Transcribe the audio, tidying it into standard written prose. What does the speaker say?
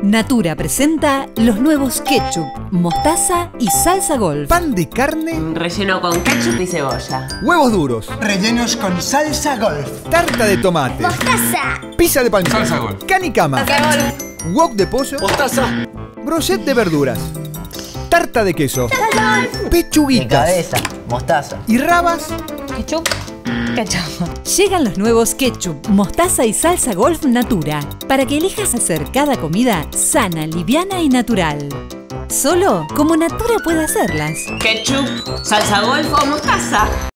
Natura presenta los nuevos ketchup, mostaza y salsa golf. Pan de carne, relleno con ketchup y cebolla. huevos duros, rellenos con salsa golf. tarta de tomate, Mostaza. pizza de panqueque, Salsa golf, canicama, wok de pollo, Mostaza. brochette de verduras, tarta de queso, pechuguitas Cabeza, mostaza. y rabas. Ketchup. Ketchup. Llegan los nuevos ketchup, mostaza y salsa golf Natura, para que elijas hacer cada comida sana, liviana y natural. Solo como Natura puede hacerlas. Ketchup, salsa golf o mostaza.